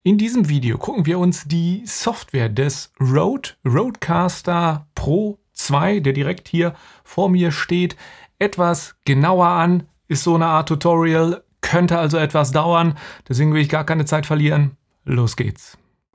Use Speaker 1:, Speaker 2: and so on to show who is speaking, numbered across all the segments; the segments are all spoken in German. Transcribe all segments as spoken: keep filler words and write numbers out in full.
Speaker 1: In diesem Video gucken wir uns die Software des Rode Rodecaster Pro zwei, der direkt hier vor mir steht, etwas genauer an. Ist so eine Art Tutorial, könnte also etwas dauern, deswegen will ich gar keine Zeit verlieren. Los geht's!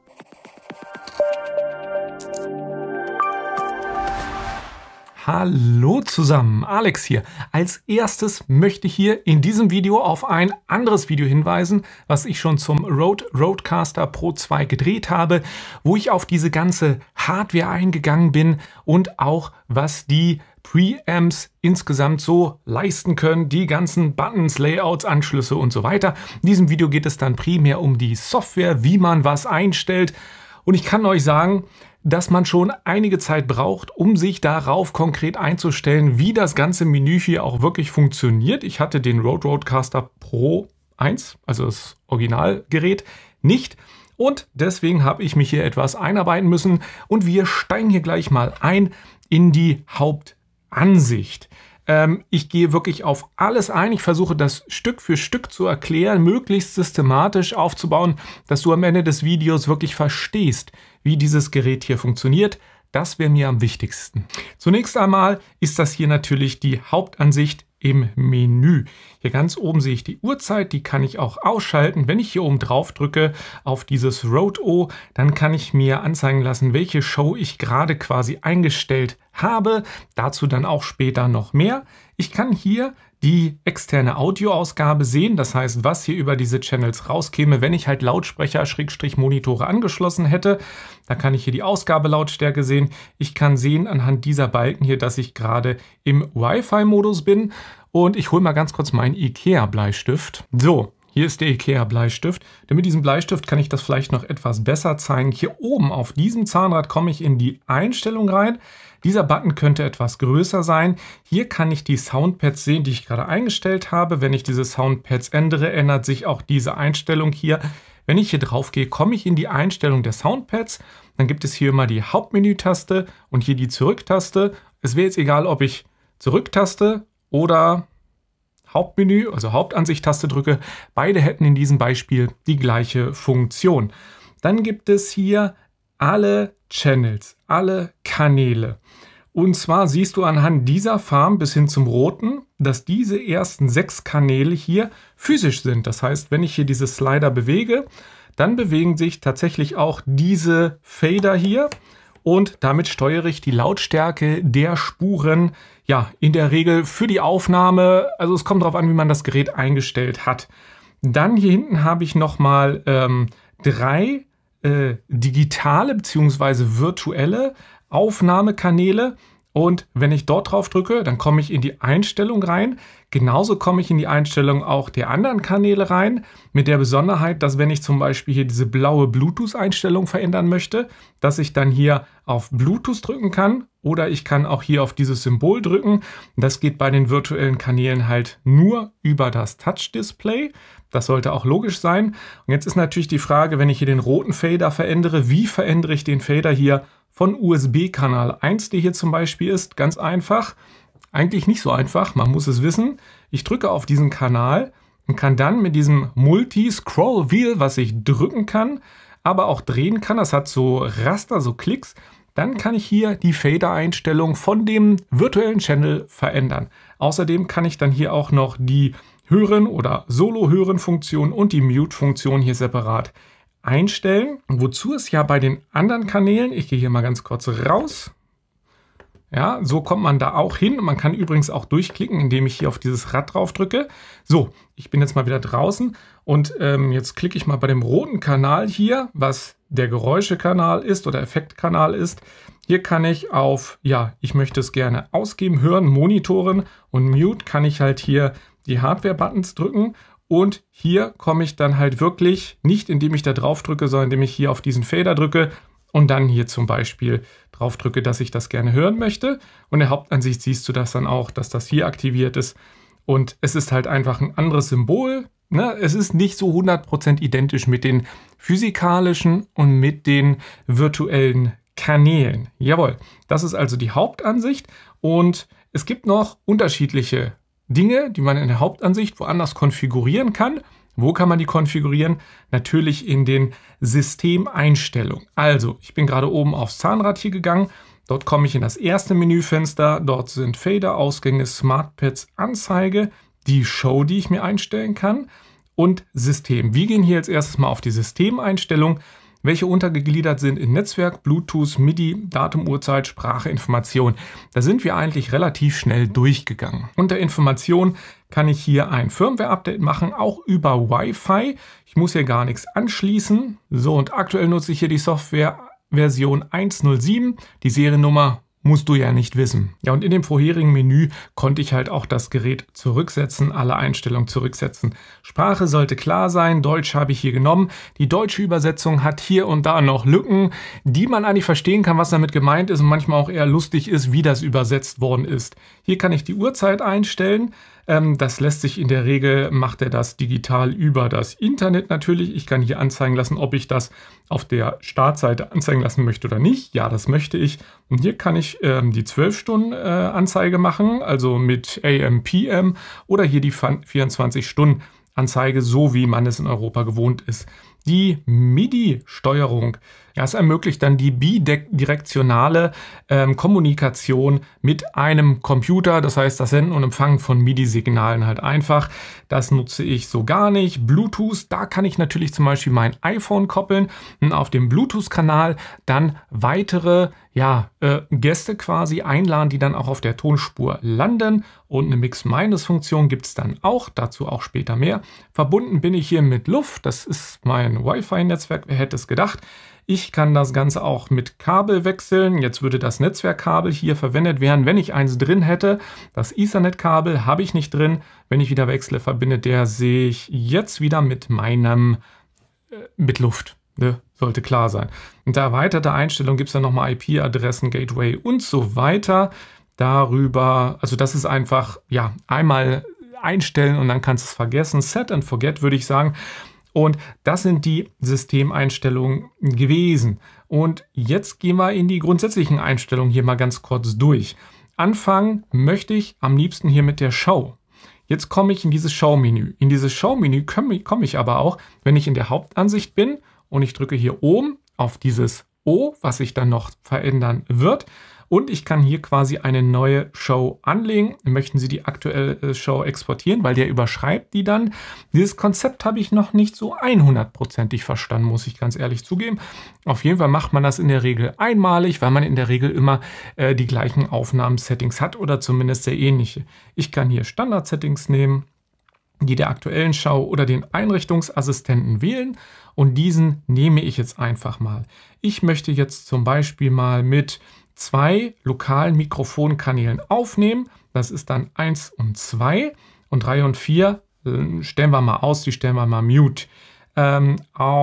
Speaker 1: Hallo zusammen, Alex hier. Als erstes möchte ich hier in diesem Video auf ein anderes Video hinweisen, was ich schon zum Rode Rodecaster Pro zwei gedreht habe, wo ich auf diese ganze Hardware eingegangen bin und auch was die Preamps insgesamt so leisten können, die ganzen Buttons, Layouts, Anschlüsse und so weiter. In diesem Video geht es dann primär um die Software, wie man was einstellt. Und ich kann euch sagen, dass man schon einige Zeit braucht, um sich darauf konkret einzustellen, wie das ganze Menü hier auch wirklich funktioniert. Ich hatte den Rode Rodecaster Pro eins, also das Originalgerät, nicht. Und deswegen habe ich mich hier etwas einarbeiten müssen. Und wir steigen hier gleich mal ein in die Hauptansicht. Ähm, ich gehe wirklich auf alles ein. Ich versuche das Stück für Stück zu erklären, möglichst systematisch aufzubauen, dass du am Ende des Videos wirklich verstehst, wie dieses Gerät hier funktioniert. Das wäre mir am wichtigsten. Zunächst einmal ist das hier natürlich die Hauptansicht im Menü. Hier ganz oben sehe ich die Uhrzeit, die kann ich auch ausschalten. Wenn ich hier oben drauf drücke auf dieses Rode O, dann kann ich mir anzeigen lassen, welche Show ich gerade quasi eingestellt habe. Dazu dann auch später noch mehr. Ich kann hier die externe Audioausgabe sehen, das heißt, was hier über diese Channels rauskäme, wenn ich halt Lautsprecher, Schrägstrich Monitore angeschlossen hätte. Da kann ich hier die Ausgabelautstärke sehen. Ich kann sehen anhand dieser Balken hier, dass ich gerade im Wi-Fi-Modus bin. Und ich hole mal ganz kurz meinen IKEA-Bleistift. So, hier ist der IKEA-Bleistift. Denn mit diesem Bleistift kann ich das vielleicht noch etwas besser zeigen. Hier oben auf diesem Zahnrad komme ich in die Einstellung rein. Dieser Button könnte etwas größer sein. Hier kann ich die Soundpads sehen, die ich gerade eingestellt habe. Wenn ich diese Soundpads ändere, ändert sich auch diese Einstellung hier. Wenn ich hier drauf gehe, komme ich in die Einstellung der Soundpads. Dann gibt es hier immer die Hauptmenü-Taste und hier die Zurück-Taste. Es wäre jetzt egal, ob ich Zurück-Taste oder Hauptmenü, also Hauptansicht-Taste drücke. Beide hätten in diesem Beispiel die gleiche Funktion. Dann gibt es hier alle Channels, alle Kanäle. Und zwar siehst du anhand dieser Farben bis hin zum roten, dass diese ersten sechs Kanäle hier physisch sind. Das heißt, wenn ich hier diese Slider bewege, dann bewegen sich tatsächlich auch diese Fader hier und damit steuere ich die Lautstärke der Spuren, ja, in der Regel für die Aufnahme. Also es kommt darauf an, wie man das Gerät eingestellt hat. Dann hier hinten habe ich nochmal ähm, drei äh, digitale bzw. virtuelle Aufnahmekanäle. Und wenn ich dort drauf drücke, dann komme ich in die Einstellung rein. Genauso komme ich in die Einstellung auch der anderen Kanäle rein. Mit der Besonderheit, dass wenn ich zum Beispiel hier diese blaue Bluetooth-Einstellung verändern möchte, dass ich dann hier auf Bluetooth drücken kann. Oder ich kann auch hier auf dieses Symbol drücken. Das geht bei den virtuellen Kanälen halt nur über das Touch-Display. Das sollte auch logisch sein. Und jetzt ist natürlich die Frage, wenn ich hier den roten Fader verändere, wie verändere ich den Fader hier von U S B-Kanal eins, der hier zum Beispiel ist? Ganz einfach. Eigentlich nicht so einfach, man muss es wissen. Ich drücke auf diesen Kanal und kann dann mit diesem Multi-Scroll-Wheel, was ich drücken kann, aber auch drehen kann, das hat so Raster, so Klicks, dann kann ich hier die Fader-Einstellung von dem virtuellen Channel verändern. Außerdem kann ich dann hier auch noch die Hören- oder Solo-Hören-Funktion und die Mute-Funktion hier separat einstellen. Wozu es ja bei den anderen Kanälen, ich gehe hier mal ganz kurz raus, ja, so kommt man da auch hin. Man kann übrigens auch durchklicken, indem ich hier auf dieses Rad drauf drücke. So, ich bin jetzt mal wieder draußen und ähm, jetzt klicke ich mal bei dem roten Kanal hier, was der Geräuschekanal ist oder Effektkanal ist. Hier kann ich auf, ja, ich möchte es gerne ausgeben, hören, monitoren und Mute kann ich halt hier die Hardware-Buttons drücken. Und hier komme ich dann halt wirklich, nicht indem ich da drauf drücke, sondern indem ich hier auf diesen Fader drücke und dann hier zum Beispiel drauf drücke, dass ich das gerne hören möchte. Und in der Hauptansicht siehst du das dann auch, dass das hier aktiviert ist. Und es ist halt einfach ein anderes Symbol. Ne? Es ist nicht so hundert Prozent identisch mit den physikalischen und mit den virtuellen Kanälen. Jawohl, das ist also die Hauptansicht. Und es gibt noch unterschiedliche Dinge, die man in der Hauptansicht woanders konfigurieren kann. Wo kann man die konfigurieren? Natürlich in den Systemeinstellungen. Also, ich bin gerade oben aufs Zahnrad hier gegangen. Dort komme ich in das erste Menüfenster. Dort sind Fader, Ausgänge, SmartPads, Anzeige, die Show, die ich mir einstellen kann und System. Wir gehen hier als erstes mal auf die Systemeinstellung, welche untergegliedert sind in Netzwerk, Bluetooth, MIDI, Datum, Uhrzeit, Sprache, Information. Da sind wir eigentlich relativ schnell durchgegangen. Unter Information kann ich hier ein Firmware-Update machen, auch über Wi-Fi. Ich muss hier gar nichts anschließen. So, und aktuell nutze ich hier die Software-Version eins Punkt null sieben. Die Seriennummer musst du ja nicht wissen. Ja, und in dem vorherigen Menü konnte ich halt auch das Gerät zurücksetzen, alle Einstellungen zurücksetzen. Sprache sollte klar sein, Deutsch habe ich hier genommen. Die deutsche Übersetzung hat hier und da noch Lücken, die man eigentlich verstehen kann, was damit gemeint ist und manchmal auch eher lustig ist, wie das übersetzt worden ist. Hier kann ich die Uhrzeit einstellen. Das lässt sich in der Regel, macht er das digital über das Internet natürlich. Ich kann hier anzeigen lassen, ob ich das auf der Startseite anzeigen lassen möchte oder nicht. Ja, das möchte ich. Und hier kann ich ähm, die zwölf Stunden äh, Anzeige machen, also mit A M, P M oder hier die vierundzwanzig Stunden Anzeige, so wie man es in Europa gewohnt ist. Die MIDI-Steuerung, ja, es ermöglicht dann die bidirektionale ähm, Kommunikation mit einem Computer, das heißt das Senden und Empfangen von MIDI-Signalen halt einfach. Das nutze ich so gar nicht. Bluetooth, da kann ich natürlich zum Beispiel mein iPhone koppeln und auf dem Bluetooth-Kanal dann weitere ja, äh, Gäste quasi einladen, die dann auch auf der Tonspur landen. Und eine Mix-Minus-Funktion gibt es dann auch, dazu auch später mehr. Verbunden bin ich hier mit Luft, das ist mein Wi-Fi-Netzwerk, wer hätte es gedacht. Ich kann das Ganze auch mit Kabel wechseln. Jetzt würde das Netzwerkkabel hier verwendet werden, wenn ich eins drin hätte. Das Ethernet-Kabel habe ich nicht drin. Wenn ich wieder wechsle, verbindet der sich jetzt wieder mit meinem, äh, mit Luft. Ne? Sollte klar sein. Und der erweiterte Einstellung gibt es dann nochmal I P-Adressen, Gateway und so weiter. Darüber, also das ist einfach, ja, einmal einstellen und dann kannst du es vergessen. Set and forget, würde ich sagen. Und das sind die Systemeinstellungen gewesen. Und jetzt gehen wir in die grundsätzlichen Einstellungen hier mal ganz kurz durch. Anfangen möchte ich am liebsten hier mit der Show. Jetzt komme ich in dieses Show-Menü. In dieses Show-Menü komme ich aber auch, wenn ich in der Hauptansicht bin und ich drücke hier oben auf dieses O, was sich dann noch verändern wird. Und ich kann hier quasi eine neue Show anlegen. Möchten Sie die aktuelle Show exportieren, weil der überschreibt die dann. Dieses Konzept habe ich noch nicht so hundertprozentig verstanden, muss ich ganz ehrlich zugeben. Auf jeden Fall macht man das in der Regel einmalig, weil man in der Regel immer äh, die gleichen Aufnahmen-Settings hat oder zumindest sehr ähnliche. Ich kann hier Standard-Settings nehmen, die der aktuellen Show oder den Einrichtungsassistenten wählen. Und diesen nehme ich jetzt einfach mal. Ich möchte jetzt zum Beispiel mal mit zwei lokalen Mikrofonkanälen aufnehmen. Das ist dann eins und zwei und drei und vier stellen wir mal aus, die stellen wir mal mute. Ähm,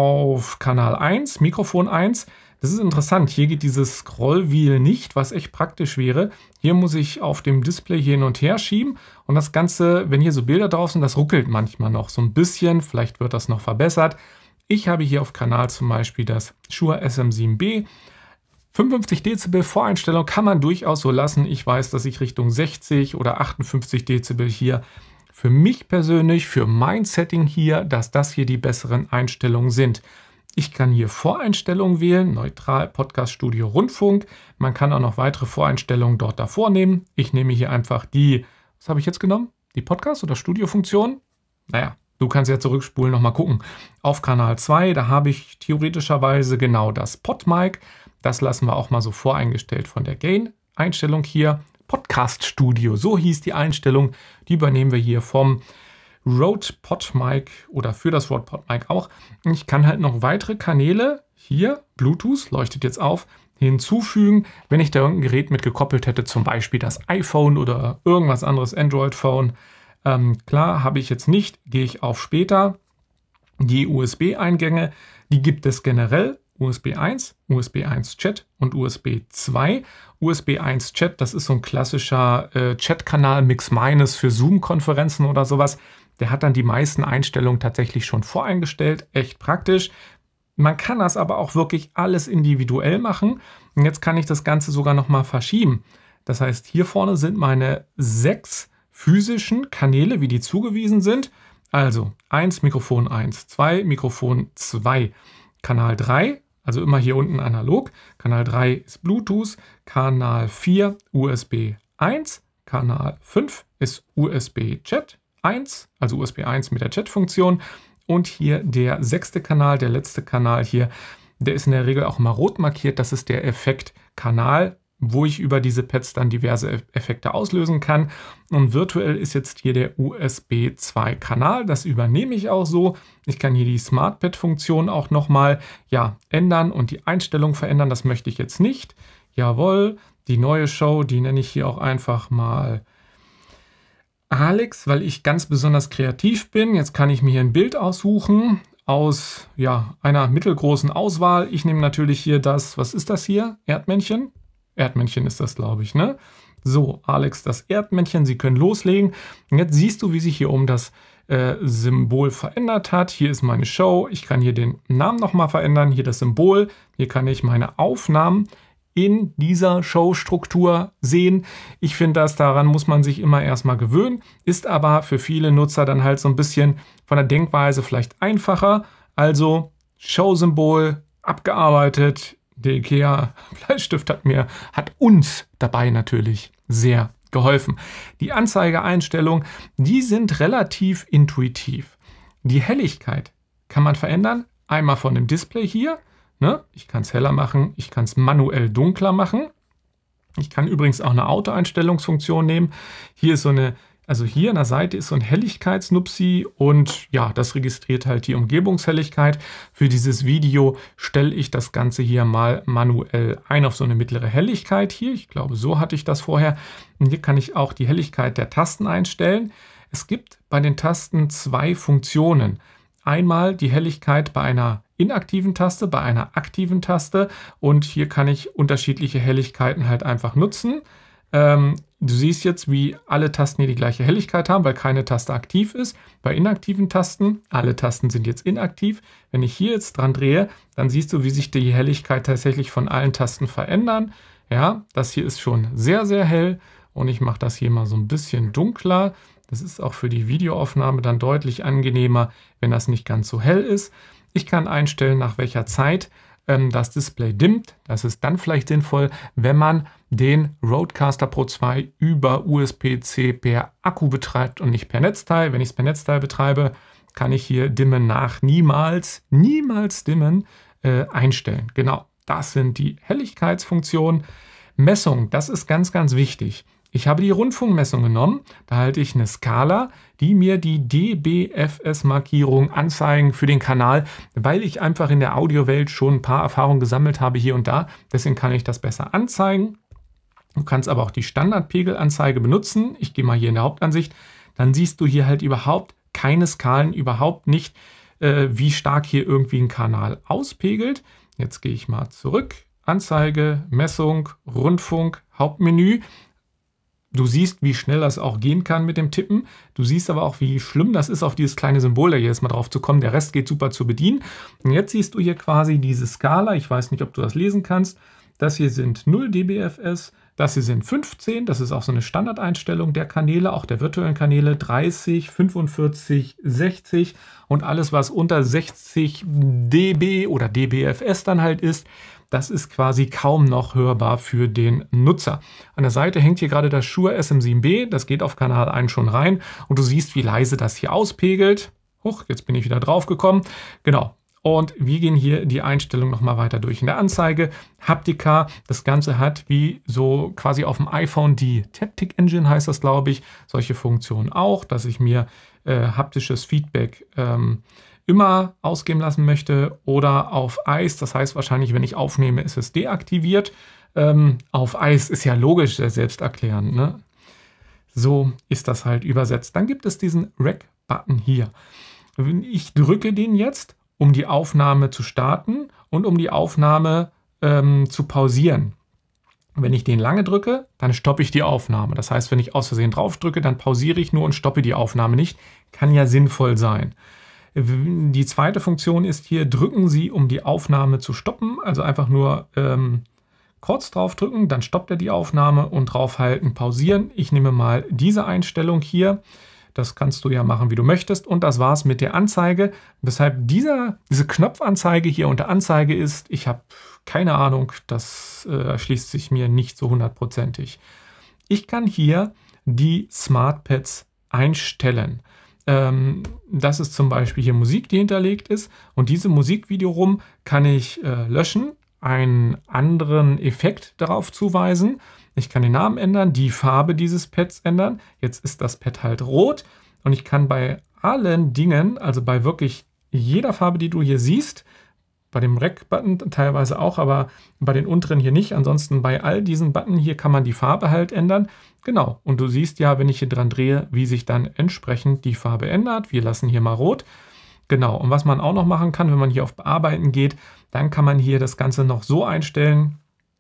Speaker 1: auf Kanal eins, Mikrofon eins, das ist interessant, hier geht dieses Scrollwheel nicht, was echt praktisch wäre. Hier muss ich auf dem Display hier hin und her schieben und das Ganze, wenn hier so Bilder drauf sind, das ruckelt manchmal noch so ein bisschen, vielleicht wird das noch verbessert. Ich habe hier auf Kanal zum Beispiel das Shure S M sieben B. fünfundfünfzig Dezibel Voreinstellung kann man durchaus so lassen. Ich weiß, dass ich Richtung sechzig oder achtundfünfzig Dezibel hier für mich persönlich, für mein Setting hier, dass das hier die besseren Einstellungen sind. Ich kann hier Voreinstellungen wählen, neutral, Podcast, Studio, Rundfunk. Man kann auch noch weitere Voreinstellungen dort davor nehmen. Ich nehme hier einfach die, was habe ich jetzt genommen? Die Podcast- oder Studio-Funktion? Naja, du kannst ja zurückspulen, nochmal gucken. Auf Kanal zwei, da habe ich theoretischerweise genau das PodMic. Das lassen wir auch mal so voreingestellt von der Gain-Einstellung hier. Podcast Studio, so hieß die Einstellung. Die übernehmen wir hier vom Rode PodMic oder für das Rode PodMic auch. Ich kann halt noch weitere Kanäle, hier Bluetooth, leuchtet jetzt auf, hinzufügen, wenn ich da irgendein Gerät mit gekoppelt hätte, zum Beispiel das iPhone oder irgendwas anderes, Android-Phone. Ähm, klar, habe ich jetzt nicht, gehe ich auf später. Die U S B-Eingänge, die gibt es generell. U S B eins, U S B eins Chat und U S B zwei. U S B eins Chat, das ist so ein klassischer äh, Chat-Kanal, Mix-Minus für Zoom-Konferenzen oder sowas. Der hat dann die meisten Einstellungen tatsächlich schon voreingestellt. Echt praktisch. Man kann das aber auch wirklich alles individuell machen. Und jetzt kann ich das Ganze sogar nochmal verschieben. Das heißt, hier vorne sind meine sechs physischen Kanäle, wie die zugewiesen sind. Also eins, Mikrofon eins, zwei, Mikrofon zwei, Kanal drei, also immer hier unten analog, Kanal drei ist Bluetooth, Kanal vier U S B eins, Kanal fünf ist U S B Chat eins, also U S B eins mit der Chat-Funktion und hier der sechste Kanal, der letzte Kanal hier, der ist in der Regel auch mal rot markiert, das ist der Effektkanal, wo ich über diese Pads dann diverse Effekte auslösen kann. Und virtuell ist jetzt hier der U S B zwei Kanal. Das übernehme ich auch so. Ich kann hier die Smart Pad Funktion auch nochmal ja, ändern und die Einstellung verändern. Das möchte ich jetzt nicht. Jawohl, die neue Show, die nenne ich hier auch einfach mal Alex, weil ich ganz besonders kreativ bin. Jetzt kann ich mir hier ein Bild aussuchen aus ja, einer mittelgroßen Auswahl. Ich nehme natürlich hier das, was ist das hier? Erdmännchen? Erdmännchen ist das, glaube ich, ne? So, Alex, das Erdmännchen, Sie können loslegen. Und jetzt siehst du, wie sich hier oben das äh, Symbol verändert hat. Hier ist meine Show. Ich kann hier den Namen nochmal verändern. Hier das Symbol. Hier kann ich meine Aufnahmen in dieser Show-Struktur sehen. Ich finde, das daran muss man sich immer erstmal gewöhnen. Ist aber für viele Nutzer dann halt so ein bisschen von der Denkweise vielleicht einfacher. Also Show-Symbol abgearbeitet. Der IKEA Bleistift hat mir, hat uns dabei natürlich sehr geholfen. Die Anzeigeeinstellungen, die sind relativ intuitiv. Die Helligkeit kann man verändern. Einmal von dem Display hier. Ne? Ich kann es heller machen, ich kann es manuell dunkler machen. Ich kann übrigens auch eine Auto-Einstellungsfunktion nehmen. Hier ist so eine Also hier an der Seite ist so ein Helligkeitsnupsi und ja, das registriert halt die Umgebungshelligkeit. Für dieses Video stelle ich das Ganze hier mal manuell ein auf so eine mittlere Helligkeit hier. Ich glaube, so hatte ich das vorher. Und hier kann ich auch die Helligkeit der Tasten einstellen. Es gibt bei den Tasten zwei Funktionen. Einmal die Helligkeit bei einer inaktiven Taste, bei einer aktiven Taste und hier kann ich unterschiedliche Helligkeiten halt einfach nutzen. Ähm, du siehst jetzt, wie alle Tasten hier die gleiche Helligkeit haben, weil keine Taste aktiv ist. Bei inaktiven Tasten, alle Tasten sind jetzt inaktiv. Wenn ich hier jetzt dran drehe, dann siehst du, wie sich die Helligkeit tatsächlich von allen Tasten verändern. Ja, das hier ist schon sehr, sehr hell und ich mache das hier mal so ein bisschen dunkler. Das ist auch für die Videoaufnahme dann deutlich angenehmer, wenn das nicht ganz so hell ist. Ich kann einstellen, nach welcher Zeit ähm, das Display dimmt. Das ist dann vielleicht sinnvoll, wenn man den Rodecaster Pro zwei über U S B C per Akku betreibt und nicht per Netzteil. Wenn ich es per Netzteil betreibe, kann ich hier Dimmen nach niemals, niemals dimmen äh, einstellen. Genau, das sind die Helligkeitsfunktionen. Messung, das ist ganz, ganz wichtig. Ich habe die Rundfunkmessung genommen, da halte ich eine Skala, die mir die D B F S-Markierung anzeigen für den Kanal, weil ich einfach in der Audiowelt schon ein paar Erfahrungen gesammelt habe hier und da. Deswegen kann ich das besser anzeigen. Du kannst aber auch die Standardpegelanzeige benutzen. Ich gehe mal hier in der Hauptansicht. Dann siehst du hier halt überhaupt keine Skalen, überhaupt nicht, äh, wie stark hier irgendwie ein Kanal auspegelt. Jetzt gehe ich mal zurück. Anzeige, Messung, Rundfunk, Hauptmenü. Du siehst, wie schnell das auch gehen kann mit dem Tippen. Du siehst aber auch, wie schlimm das ist, auf dieses kleine Symbol da jetzt mal drauf zu kommen. Der Rest geht super zu bedienen. Und jetzt siehst du hier quasi diese Skala. Ich weiß nicht, ob du das lesen kannst. Das hier sind null D B F S. Das hier sind fünfzehn. Das ist auch so eine Standardeinstellung der Kanäle, auch der virtuellen Kanäle. dreißig, fünfundvierzig, sechzig und alles, was unter sechzig dB oder D B F S dann halt ist. Das ist quasi kaum noch hörbar für den Nutzer. An der Seite hängt hier gerade das Shure S M sieben B. Das geht auf Kanal eins schon rein. Und du siehst, wie leise das hier auspegelt. Huch, jetzt bin ich wieder drauf gekommen. Genau. Und wir gehen hier die Einstellung nochmal weiter durch. In der Anzeige, Haptika, das Ganze hat wie so quasi auf dem iPhone die Taptic Engine, heißt das, glaube ich. Solche Funktionen auch, dass ich mir äh, haptisches Feedback ähm, immer ausgeben lassen möchte oder auf Eis, das heißt wahrscheinlich, wenn ich aufnehme, ist es deaktiviert. Ähm, auf Eis ist ja logisch, sehr selbsterklärend, ne? So ist das halt übersetzt. Dann gibt es diesen Rec-Button hier. Ich drücke den jetzt, um die Aufnahme zu starten und um die Aufnahme ähm, zu pausieren. Wenn ich den lange drücke, dann stoppe ich die Aufnahme. Das heißt, wenn ich aus Versehen drauf drücke, dann pausiere ich nur und stoppe die Aufnahme nicht. Kann ja sinnvoll sein. Die zweite Funktion ist hier, drücken Sie, um die Aufnahme zu stoppen. Also einfach nur ähm, kurz drauf drücken, dann stoppt er die Aufnahme und draufhalten, pausieren. Ich nehme mal diese Einstellung hier. Das kannst du ja machen, wie du möchtest. Und das war's mit der Anzeige. Weshalb dieser, diese Knopfanzeige hier unter Anzeige ist, ich habe keine Ahnung, das äh, erschließt sich mir nicht so hundertprozentig. Ich kann hier die SmartPads einstellen. Ähm, das ist zum Beispiel hier Musik, die hinterlegt ist. Und diese Musik wiederum kann ich äh, löschen, einen anderen Effekt darauf zuweisen. Ich kann den Namen ändern, die Farbe dieses Pads ändern. Jetzt ist das Pad halt rot und ich kann bei allen Dingen, also bei wirklich jeder Farbe, die du hier siehst, bei dem Rec-Button teilweise auch, aber bei den unteren hier nicht. Ansonsten bei all diesen Button hier kann man die Farbe halt ändern. Genau, und du siehst ja, wenn ich hier dran drehe, wie sich dann entsprechend die Farbe ändert. Wir lassen hier mal rot. Genau, und was man auch noch machen kann, wenn man hier auf Bearbeiten geht, dann kann man hier das Ganze noch so einstellen,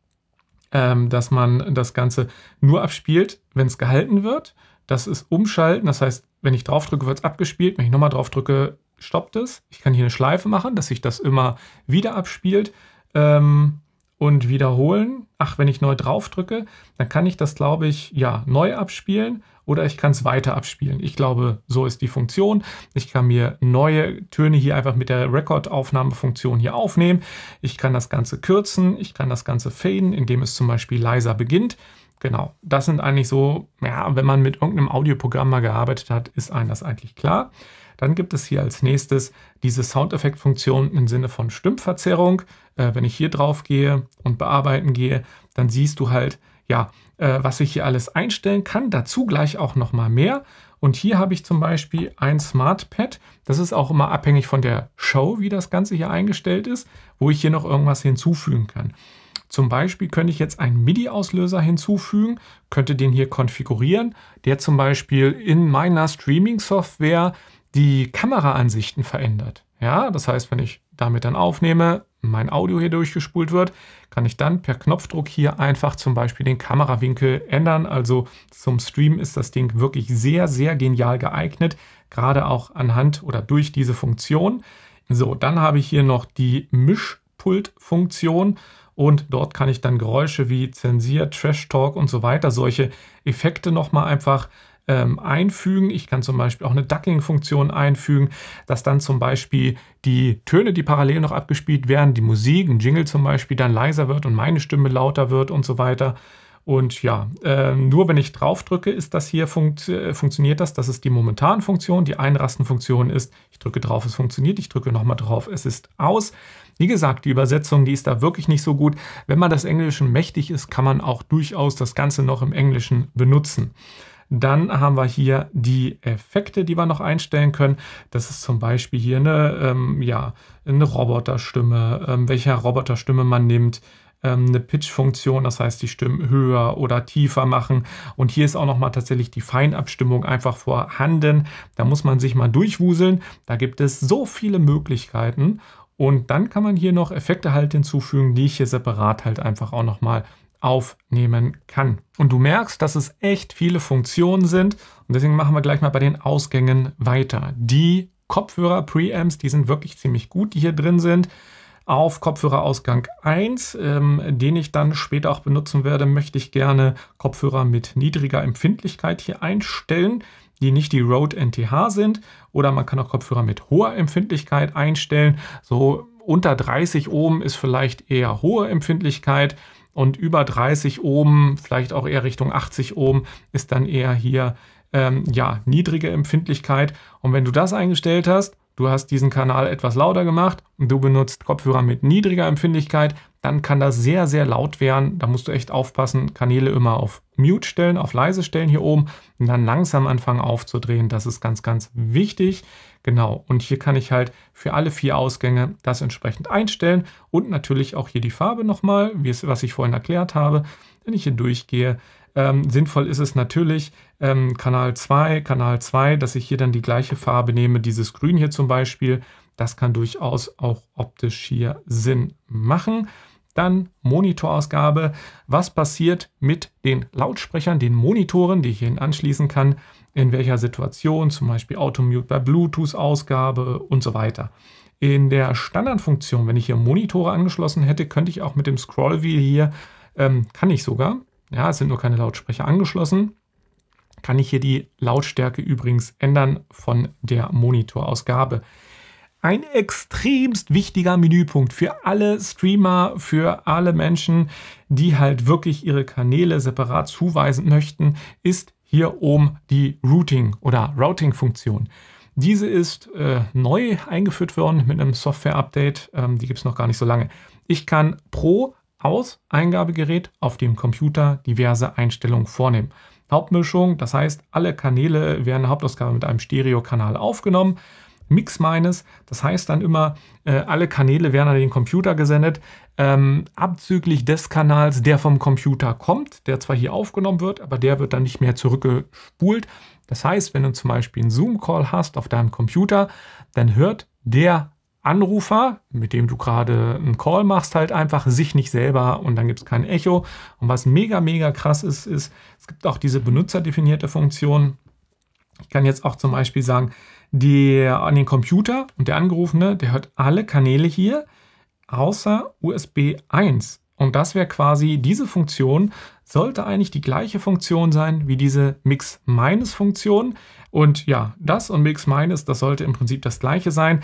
Speaker 1: ähm, dass man das Ganze nur abspielt, wenn es gehalten wird. Das ist Umschalten, das heißt, wenn ich drauf drücke, wird es abgespielt. Wenn ich nochmal drauf drücke, stoppt es. Ich kann hier eine Schleife machen, dass sich das immer wieder abspielt ähm, und wiederholen. Ach, wenn ich neu drauf drücke, dann kann ich das, glaube ich, ja, neu abspielen oder ich kann es weiter abspielen. Ich glaube, so ist die Funktion. Ich kann mir neue Töne hier einfach mit der Record-Aufnahmefunktion hier aufnehmen. Ich kann das Ganze kürzen, ich kann das Ganze faden, indem es zum Beispiel leiser beginnt. Genau, das sind eigentlich so, ja, wenn man mit irgendeinem Audioprogramm mal gearbeitet hat, ist einem das eigentlich klar. Dann gibt es hier als nächstes diese Soundeffekt-Funktion im Sinne von Stimmverzerrung. Äh, wenn ich hier drauf gehe und bearbeiten gehe, dann siehst du halt, ja, äh, was ich hier alles einstellen kann. Dazu gleich auch noch mal mehr. Und hier habe ich zum Beispiel ein SmartPad. Das ist auch immer abhängig von der Show, wie das Ganze hier eingestellt ist, wo ich hier noch irgendwas hinzufügen kann. Zum Beispiel könnte ich jetzt einen MIDI-Auslöser hinzufügen, könnte den hier konfigurieren, der zum Beispiel in meiner Streaming-Software die Kameraansichten verändert. Ja, das heißt, wenn ich damit dann aufnehme, mein Audio hier durchgespult wird, kann ich dann per Knopfdruck hier einfach zum Beispiel den Kamerawinkel ändern. Also zum Stream ist das Ding wirklich sehr, sehr genial geeignet, gerade auch anhand oder durch diese Funktion. So, dann habe ich hier noch die Mischpult-Funktion und dort kann ich dann Geräusche wie Zensier, Trash Talk und so weiter, solche Effekte nochmal einfach einfügen. Ich kann zum Beispiel auch eine Ducking-Funktion einfügen, dass dann zum Beispiel die Töne, die parallel noch abgespielt werden, die Musik, ein Jingle zum Beispiel, dann leiser wird und meine Stimme lauter wird und so weiter. Und ja, äh, nur wenn ich drauf drücke, ist das hier funkt, äh, funktioniert das. Das ist die momentane Funktion. Die Einrastenfunktion ist, ich drücke drauf, es funktioniert. Ich drücke nochmal drauf, es ist aus. Wie gesagt, die Übersetzung, die ist da wirklich nicht so gut. Wenn man des Englischen mächtig ist, kann man auch durchaus das Ganze noch im Englischen benutzen. Dann haben wir hier die Effekte, die wir noch einstellen können. Das ist zum Beispiel hier eine, ähm, ja, eine Roboterstimme, ähm, welche Roboterstimme man nimmt, ähm, eine Pitch-Funktion, das heißt die Stimmen höher oder tiefer machen. Und hier ist auch nochmal tatsächlich die Feinabstimmung einfach vorhanden. Da muss man sich mal durchwuseln. Da gibt es so viele Möglichkeiten. Und dann kann man hier noch Effekte halt hinzufügen, die ich hier separat halt einfach auch nochmal aufnehmen kann. Und du merkst, dass es echt viele Funktionen sind und deswegen machen wir gleich mal bei den Ausgängen weiter. Die Kopfhörer-Preamps, die sind wirklich ziemlich gut, die hier drin sind. Auf Kopfhörerausgang eins, ähm, den ich dann später auch benutzen werde, möchte ich gerne Kopfhörer mit niedriger Empfindlichkeit hier einstellen, die nicht die Rode N T H sind, oder man kann auch Kopfhörer mit hoher Empfindlichkeit einstellen. So unter dreißig Ohm ist vielleicht eher hohe Empfindlichkeit. Und über dreißig Ohm, vielleicht auch eher Richtung achtzig Ohm, ist dann eher hier ähm, ja, niedrige Empfindlichkeit. Und wenn du das eingestellt hast, du hast diesen Kanal etwas lauter gemacht und du benutzt Kopfhörer mit niedriger Empfindlichkeit, dann kann das sehr, sehr laut werden. Da musst du echt aufpassen, Kanäle immer auf Mute stellen, auf leise stellen hier oben und dann langsam anfangen aufzudrehen. Das ist ganz, ganz wichtig. Genau, und hier kann ich halt für alle vier Ausgänge das entsprechend einstellen und natürlich auch hier die Farbe nochmal, wie es, was ich vorhin erklärt habe. Wenn ich hier durchgehe, ähm, sinnvoll ist es natürlich ähm, Kanal zwei, Kanal zwei, dass ich hier dann die gleiche Farbe nehme, dieses Grün hier zum Beispiel. Das kann durchaus auch optisch hier Sinn machen. Dann Monitorausgabe. Was passiert mit den Lautsprechern, den Monitoren, die ich hier anschließen kann? In welcher Situation, zum Beispiel Automute bei Bluetooth-Ausgabe und so weiter. In der Standardfunktion, wenn ich hier Monitore angeschlossen hätte, könnte ich auch mit dem Scrollwheel hier, ähm, kann ich sogar, ja, es sind nur keine Lautsprecher angeschlossen, kann ich hier die Lautstärke übrigens ändern von der Monitorausgabe. Ein extremst wichtiger Menüpunkt für alle Streamer, für alle Menschen, die halt wirklich ihre Kanäle separat zuweisen möchten, ist hier oben die Routing oder Routing-Funktion. Diese ist äh, neu eingeführt worden mit einem Software-Update. Ähm, die gibt es noch gar nicht so lange. Ich kann pro Aus-Eingabegerät auf dem Computer diverse Einstellungen vornehmen. Hauptmischung, das heißt, alle Kanäle werden Hauptausgabe mit einem Stereokanal aufgenommen. Mix minus, das heißt dann immer, äh, alle Kanäle werden an den Computer gesendet, ähm, abzüglich des Kanals, der vom Computer kommt, der zwar hier aufgenommen wird, aber der wird dann nicht mehr zurückgespult. Das heißt, wenn du zum Beispiel einen Zoom-Call hast auf deinem Computer, dann hört der Anrufer, mit dem du gerade einen Call machst, halt einfach sich nicht selber und dann gibt es kein Echo. Und was mega, mega krass ist, ist, es gibt auch diese benutzerdefinierte Funktion. Ich kann jetzt auch zum Beispiel sagen, der an den Computer und der Angerufene, der hört alle Kanäle hier, außer U S B eins. Und das wäre quasi, diese Funktion sollte eigentlich die gleiche Funktion sein wie diese Mix-Minus-Funktion. Und ja, das und Mix-Minus, das sollte im Prinzip das gleiche sein.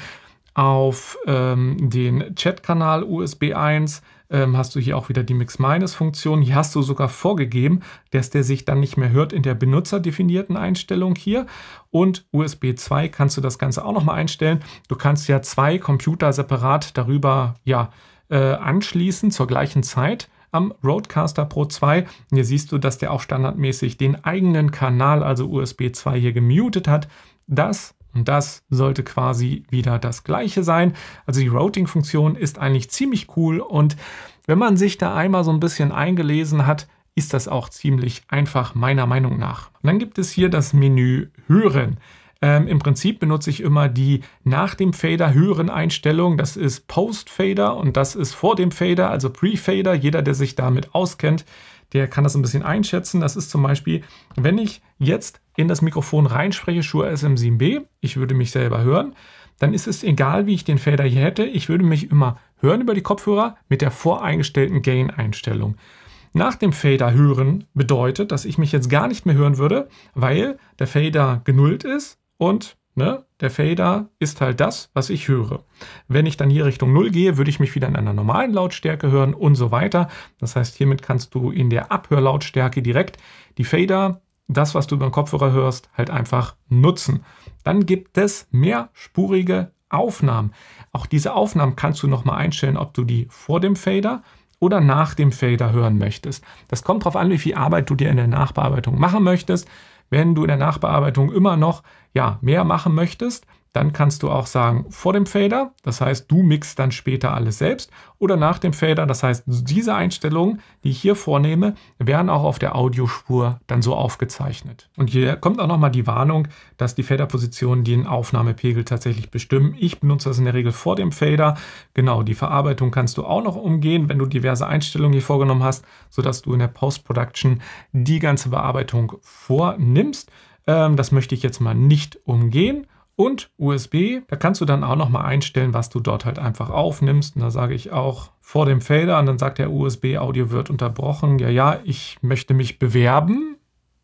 Speaker 1: Auf ähm, den Chat-Kanal U S B eins ähm, hast du hier auch wieder die Mix-Minus-Funktion. Hier hast du sogar vorgegeben, dass der sich dann nicht mehr hört in der benutzerdefinierten Einstellung hier. Und U S B zwei kannst du das Ganze auch nochmal einstellen. Du kannst ja zwei Computer separat darüber ja, äh, anschließen zur gleichen Zeit am Rodecaster Pro zwei. Und hier siehst du, dass der auch standardmäßig den eigenen Kanal, also U S B zwei, hier gemutet hat. Das Und das sollte quasi wieder das gleiche sein. Also die Routing-Funktion ist eigentlich ziemlich cool und wenn man sich da einmal so ein bisschen eingelesen hat, ist das auch ziemlich einfach meiner Meinung nach. Und dann gibt es hier das Menü Hören. Ähm, Im Prinzip benutze ich immer die nach dem Fader Hören Einstellung. Das ist Post-Fader und das ist vor dem Fader, also Pre-Fader. Jeder, der sich damit auskennt, der kann das ein bisschen einschätzen. Das ist zum Beispiel, wenn ich jetzt in das Mikrofon reinspreche, Shure S M sieben B, ich würde mich selber hören, dann ist es egal, wie ich den Fader hier hätte. Ich würde mich immer hören über die Kopfhörer mit der voreingestellten Gain-Einstellung. Nach dem Fader hören bedeutet, dass ich mich jetzt gar nicht mehr hören würde, weil der Fader genullt ist und ne, der Fader ist halt das, was ich höre. Wenn ich dann hier Richtung null gehe, würde ich mich wieder in einer normalen Lautstärke hören und so weiter. Das heißt, hiermit kannst du in der Abhörlautstärke direkt die Fader, das, was du über den Kopfhörer hörst, halt einfach nutzen. Dann gibt es mehrspurige Aufnahmen. Auch diese Aufnahmen kannst du nochmal einstellen, ob du die vor dem Fader oder nach dem Fader hören möchtest. Das kommt darauf an, wie viel Arbeit du dir in der Nachbearbeitung machen möchtest. Wenn du in der Nachbearbeitung immer noch ja, mehr machen möchtest, dann kannst du auch sagen vor dem Fader, das heißt, du mixt dann später alles selbst, oder nach dem Fader, das heißt, diese Einstellungen, die ich hier vornehme, werden auch auf der Audiospur dann so aufgezeichnet. Und hier kommt auch nochmal die Warnung, dass die Faderpositionen den Aufnahmepegel tatsächlich bestimmen. Ich benutze das in der Regel vor dem Fader. Genau, die Verarbeitung kannst du auch noch umgehen, wenn du diverse Einstellungen hier vorgenommen hast, sodass du in der Post-Production die ganze Bearbeitung vornimmst. Ähm, das möchte ich jetzt mal nicht umgehen. Und U S B, da kannst du dann auch noch mal einstellen, was du dort halt einfach aufnimmst. Und da sage ich auch vor dem Fader und dann sagt der U S B-Audio wird unterbrochen. Ja, ja, ich möchte mich bewerben.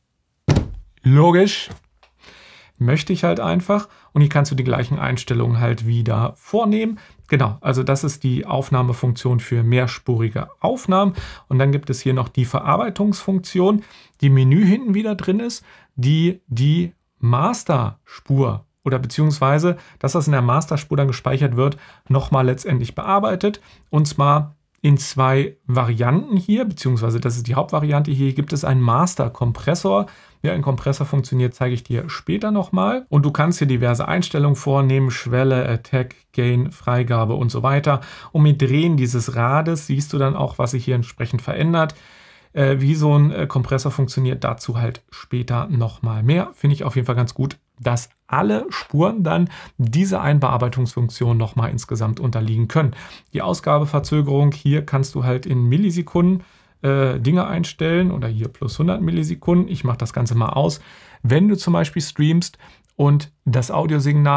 Speaker 1: Logisch. Möchte ich halt einfach. Und hier kannst du die gleichen Einstellungen halt wieder vornehmen. Genau, also das ist die Aufnahmefunktion für mehrspurige Aufnahmen. Und dann gibt es hier noch die Verarbeitungsfunktion, die im Menü hinten wieder drin ist, die die Masterspur oder beziehungsweise, dass das in der Masterspur dann gespeichert wird, nochmal letztendlich bearbeitet. Und zwar in zwei Varianten hier, beziehungsweise das ist die Hauptvariante. Hier gibt es einen Master-Kompressor. Wie ein Kompressor funktioniert, zeige ich dir später nochmal. Und du kannst hier diverse Einstellungen vornehmen, Schwelle, Attack, Gain, Freigabe und so weiter. Und mit Drehen dieses Rades siehst du dann auch, was sich hier entsprechend verändert. Äh, wie so ein äh, Kompressor funktioniert, dazu halt später nochmal mehr. Finde ich auf jeden Fall ganz gut, dass alle Spuren dann diese Einbearbeitungsfunktion nochmal insgesamt unterliegen können. Die Ausgabeverzögerung, hier kannst du halt in Millisekunden äh, Dinge einstellen oder hier plus hundert Millisekunden. Ich mache das Ganze mal aus. Wenn du zum Beispiel streamst und das Audiosignal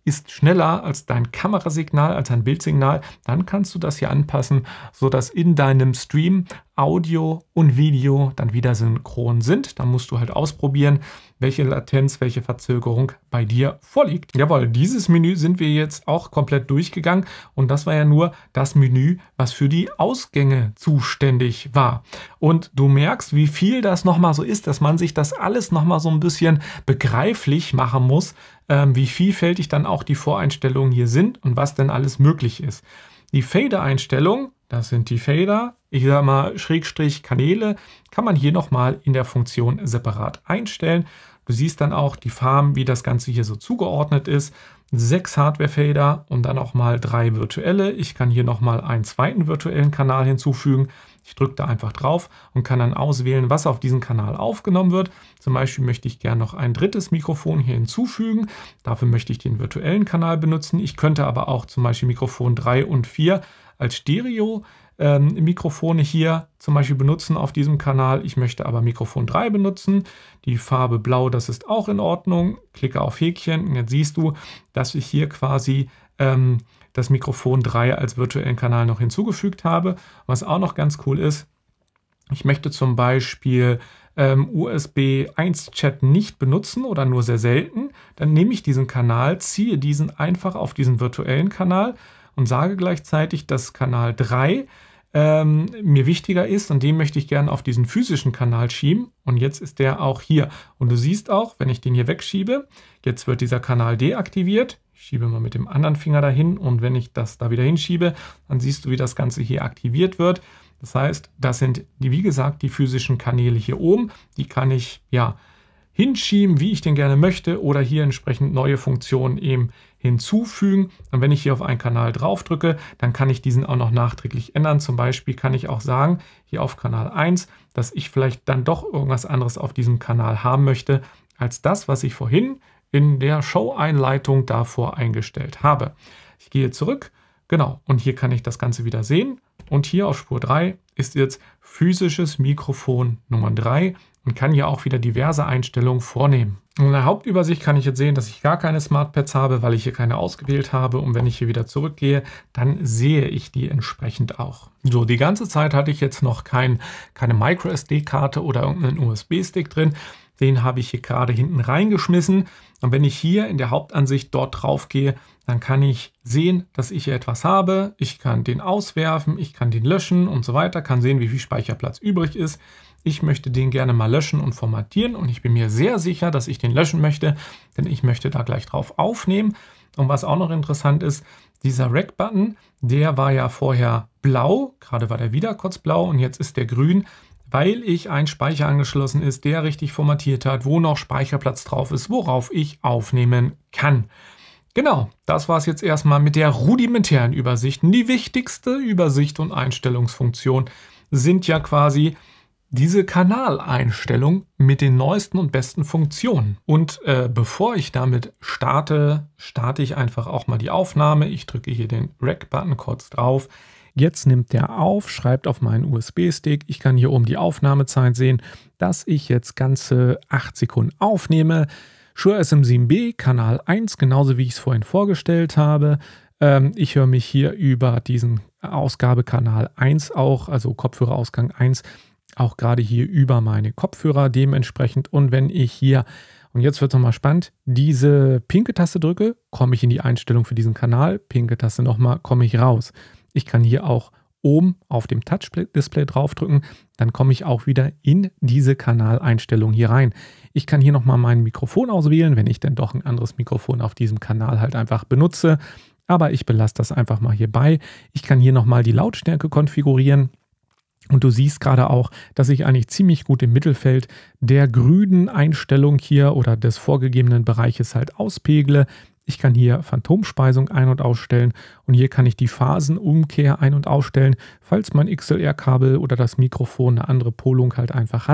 Speaker 1: ist schneller als dein Kamerasignal, als ein Bildsignal, dann kannst du das hier anpassen, sodass in deinem Stream Audio und Video dann wieder synchron sind. Da musst du halt ausprobieren, welche Latenz, welche Verzögerung bei dir vorliegt. Jawohl, dieses Menü sind wir jetzt auch komplett durchgegangen und das war ja nur das Menü, was für die Ausgänge zuständig war. Und du merkst, wie viel das nochmal so ist, dass man sich das alles nochmal so ein bisschen begreiflich machen muss, ähm, wie vielfältig dann auch die Voreinstellungen hier sind und was denn alles möglich ist. Die Fader-Einstellung, das sind die Fader, ich sage mal Schrägstrich Kanäle, kann man hier nochmal in der Funktion separat einstellen. Du siehst dann auch die Farben, wie das Ganze hier so zugeordnet ist. Sechs Hardware-Fader und dann auch mal drei virtuelle. Ich kann hier nochmal einen zweiten virtuellen Kanal hinzufügen. Ich drücke da einfach drauf und kann dann auswählen, was auf diesen Kanal aufgenommen wird. Zum Beispiel möchte ich gerne noch ein drittes Mikrofon hier hinzufügen. Dafür möchte ich den virtuellen Kanal benutzen. Ich könnte aber auch zum Beispiel Mikrofon drei und vier als Stereo ähm, Mikrofone hier zum Beispiel benutzen auf diesem Kanal. Ich möchte aber Mikrofon drei benutzen. Die Farbe Blau, das ist auch in Ordnung. Klicke auf Häkchen und jetzt siehst du, dass ich hier quasi ähm, das Mikrofon drei als virtuellen Kanal noch hinzugefügt habe. Was auch noch ganz cool ist, ich möchte zum Beispiel ähm, U S B eins Chat nicht benutzen oder nur sehr selten. Dann nehme ich diesen Kanal, ziehe diesen einfach auf diesen virtuellen Kanal und sage gleichzeitig, dass Kanal drei ähm, mir wichtiger ist und den möchte ich gerne auf diesen physischen Kanal schieben. Und jetzt ist der auch hier. Und du siehst auch, wenn ich den hier wegschiebe, jetzt wird dieser Kanal deaktiviert. Ich schiebe mal mit dem anderen Finger dahin und wenn ich das da wieder hinschiebe, dann siehst du, wie das Ganze hier aktiviert wird. Das heißt, das sind, die, wie gesagt, die physischen Kanäle hier oben. Die kann ich ja hinschieben, wie ich den gerne möchte oder hier entsprechend neue Funktionen eben hinzufügen. Und wenn ich hier auf einen Kanal drauf drücke, dann kann ich diesen auch noch nachträglich ändern. Zum Beispiel kann ich auch sagen, hier auf Kanal eins, dass ich vielleicht dann doch irgendwas anderes auf diesem Kanal haben möchte, als das, was ich vorhin in der Show-Einleitung davor eingestellt habe. Ich gehe zurück, genau, und hier kann ich das Ganze wieder sehen. Und hier auf Spur drei ist jetzt physisches Mikrofon Nummer drei und kann hier auch wieder diverse Einstellungen vornehmen. In der Hauptübersicht kann ich jetzt sehen, dass ich gar keine SmartPads habe, weil ich hier keine ausgewählt habe. Und wenn ich hier wieder zurückgehe, dann sehe ich die entsprechend auch. So, die ganze Zeit hatte ich jetzt noch kein, keine Micro-S D-Karte oder irgendeinen U S B-Stick drin. Den habe ich hier gerade hinten reingeschmissen. Und wenn ich hier in der Hauptansicht dort drauf gehe, dann kann ich sehen, dass ich hier etwas habe. Ich kann den auswerfen, ich kann den löschen und so weiter, kann sehen, wie viel Speicherplatz übrig ist. Ich möchte den gerne mal löschen und formatieren und ich bin mir sehr sicher, dass ich den löschen möchte, denn ich möchte da gleich drauf aufnehmen. Und was auch noch interessant ist, dieser Rec-Button, der war ja vorher blau, gerade war der wieder kurz blau und jetzt ist der grün, weil ich ein Speicher angeschlossen ist, der richtig formatiert hat, wo noch Speicherplatz drauf ist, worauf ich aufnehmen kann. Genau, das war es jetzt erstmal mit der rudimentären Übersicht. Die wichtigste Übersicht und Einstellungsfunktion sind ja quasi diese Kanaleinstellung mit den neuesten und besten Funktionen. Und äh, bevor ich damit starte, starte ich einfach auch mal die Aufnahme. Ich drücke hier den Rec-Button kurz drauf. Jetzt nimmt der auf, schreibt auf meinen U S B-Stick. Ich kann hier oben die Aufnahmezeit sehen, dass ich jetzt ganze acht Sekunden aufnehme. Shure S M sieben B, Kanal eins, genauso wie ich es vorhin vorgestellt habe. Ähm, ich höre mich hier über diesen Ausgabekanal eins auch, also Kopfhörerausgang eins, auch gerade hier über meine Kopfhörer dementsprechend. Und wenn ich hier, und jetzt wird es nochmal spannend, diese pinke Taste drücke, komme ich in die Einstellung für diesen Kanal. Pinke Taste nochmal, komme ich raus. Ich kann hier auch oben auf dem Touch-Display draufdrücken, dann komme ich auch wieder in diese Kanaleinstellung hier rein. Ich kann hier nochmal mein Mikrofon auswählen, wenn ich denn doch ein anderes Mikrofon auf diesem Kanal halt einfach benutze. Aber ich belasse das einfach mal hierbei. Ich kann hier nochmal die Lautstärke konfigurieren. Und du siehst gerade auch, dass ich eigentlich ziemlich gut im Mittelfeld der grünen Einstellung hier oder des vorgegebenen Bereiches halt auspegle. Ich kann hier Phantomspeisung ein- und ausstellen und hier kann ich die Phasenumkehr ein- und ausstellen, falls mein X L R-Kabel oder das Mikrofon eine andere Polung halt einfach hat.